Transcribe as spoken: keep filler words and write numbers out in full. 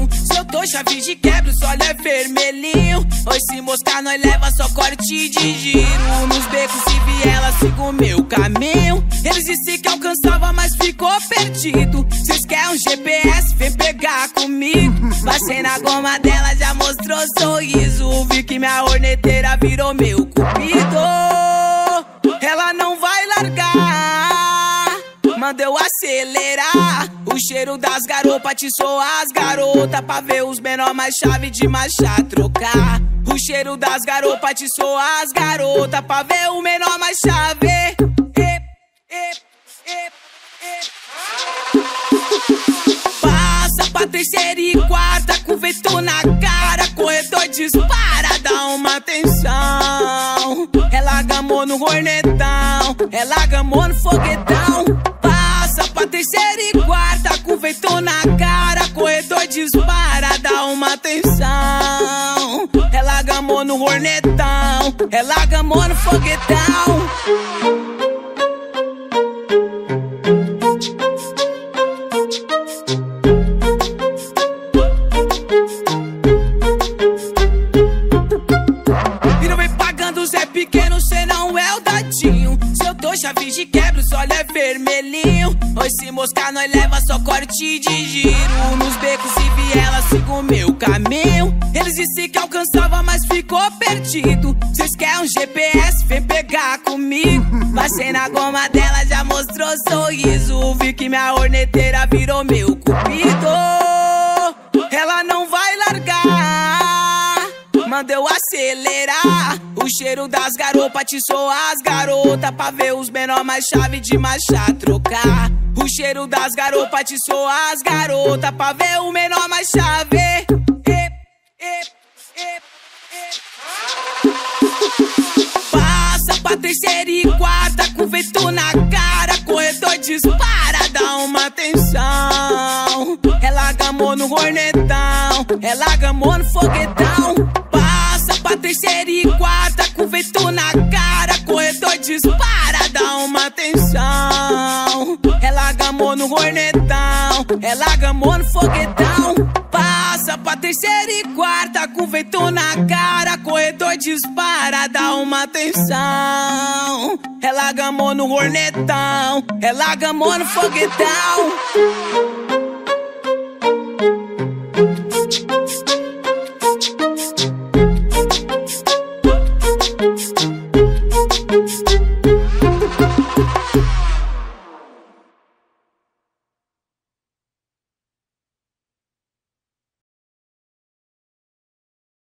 dadinho. Se eu dou chave de quebra, o sol é vermelhinho. Hoje se moscar, nós leva só corte de giro. Nos becos e vielas, sigo o meu caminho. Eles disseram que alcançava, mas ficou perdido. Cês querem um G P S? Vem pegar comigo. Passei na goma dela, já mostrou sorriso. Vi que minha horneteira virou meu cupido. Ela não vai largar, manda eu acelerar. O cheiro das garopas te soa as garotas, pra ver os menor mais chave de marcha trocar. O cheiro das garopas te soa as garotas, pra ver o menor mais chave. E, e, e, e. Passa pra terceira e quarta, com vento na cara. Corredor dispara, dá uma atenção. Ela gamou no hornetão, ela gamou no foguetão. Passa pra terceira e quarta, com vento na cara. Corredor dispara, dá uma atenção. Ela gamou no hornetão, ela gamou no foguetão. Pequeno, cê não é o dadinho. Se eu dou chave de quebra, o sol é vermelhinho. Hoje se moscar, nós leva só corte de giro. Nos becos e vielas, sigo o meu caminho. Eles disseram que alcançava, mas ficou perdido. Cês querem um G P S? Vem pegar comigo. Passei na goma dela, já mostrou sorriso. Vi que minha horneteira virou meu cupido. Ela não vai largar, manda eu acelerar. O cheiro das garopas te soa as garotas, pra ver os menor mais chave de marcha trocar. O cheiro das garopas te soa as garotas, pra ver o menor mais chave. E, e, e, e. Passa pra terceira e quarta, com vento na cara. Corredor dispara, dá uma atenção. Ela gamou no hornetão, ela gamou no foguetão. Passa pra terceira e quarta, com vento na cara. Corredor dispara, dá uma atenção. Ela gamou no hornetão, ela gamou no foguetão. Passa pra terceira e quarta, com vento na cara. Corredor dispara, dá uma atenção. Ela gamou no hornetão, ela gamou no foguetão.